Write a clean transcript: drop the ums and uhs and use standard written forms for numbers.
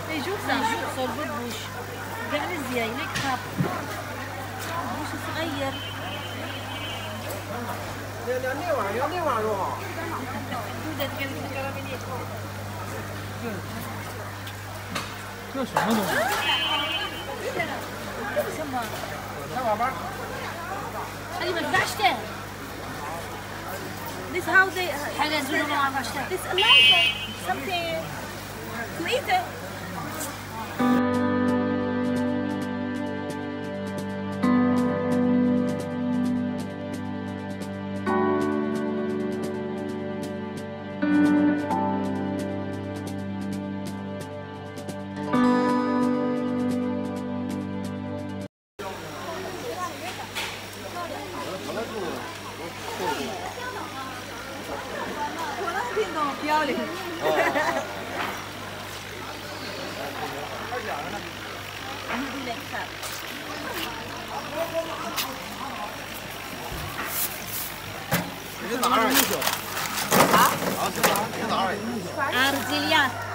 يشوف صلب بوش قاعد زي يكتب بوش صغير 要那碗肉啊！ 这什么东西？ 什么？ 开碗吧。 هذه ما تبعشتها. This how they حاجة زوجة ما تبعشتها. This alive something to eat it.标领。 你哪儿？啊？啊，你哪儿？ أرزيليان